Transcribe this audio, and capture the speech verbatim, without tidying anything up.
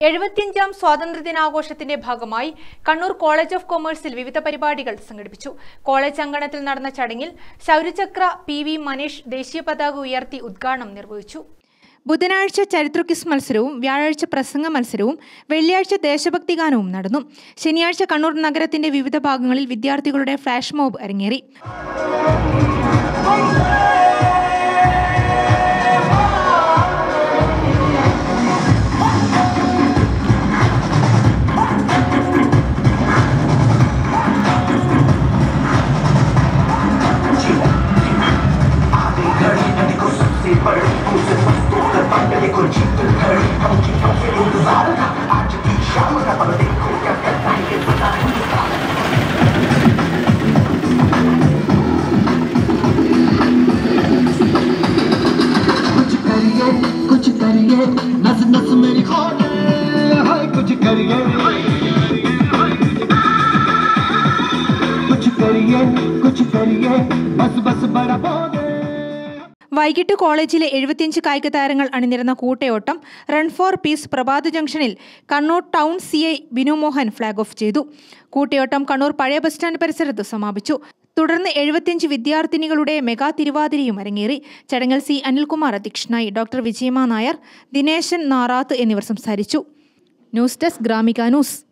എഴുപത്തിയഞ്ചാം സ്വാതന്ത്ര്യദിനാഘോഷത്തിന്റെ ഭാഗമായി Kannur college of കൊമേഴ്സിൽ വിവിധ പരിപാടികൾ സംഘടിപ്പിച്ചു. കോളേജ് അങ്കണത്തിൽ നടന്ന ചടങ്ങിൽ ശൗര്യചക്ര പി വി മനീഷ് ദേശീയ പതാക ഉയർത്തി ഉദ്ഘാടനം നിർവഹിച്ചു. ബുധനാഴ്ച ചരിത്ര ക്വിസ് മത്സരവും വ്യാഴാഴ്ച പ്രസംഗ മത്സരവും വെള്ളിയാഴ്ച ദേശഭക്തി ഗാനവും നടന്നു. ശനിയാഴ്ച കണ്ണൂർ നഗരത്തിന്റെ വിവിധ ഭാഗങ്ങളിൽ വിദ്യാർത്ഥികളുടെ ഫ്ലാഷ് മോബ് അരങ്ങേറി. कुछ करिए नस नस मेरी खोले हाय कुछ करिए कुछ करिए कुछ करिए बस बस बड़ा बोले. വൈകിട്ട് കോളേജിലെ എഴുപത്തിയഞ്ച് കായിക താരങ്ങൾ അണിനിരന്ന കൂട്ടയോട്ടം റൺ ഫോർ പീസ് പ്രഭാത ജംഗ്ഷനിൽ Kannur town C I Binu Mohan flag off ചെയ്തു. കൂട്ടയോട്ടം കണ്ണൂർ പഴയ ബസ് സ്റ്റാൻഡ് പരിസരത്ത് സമാപിച്ചു. തുടർന്ന് എഴുപത്തിയഞ്ച് വിദ്യാർത്ഥിനികളുടെ മെഗാ തിരുവാതിരയും അരങ്ങേറി. ചടങ്ങിൽ സി അനിൽകുമാർ അധ്യക്ഷനായി. ഡോക്ടർ വിജയമ്മ നായർ, ദിനേശൻ നാറാത്ത് എന്നിവർ സംസാരിച്ചു. News desk Gramika news.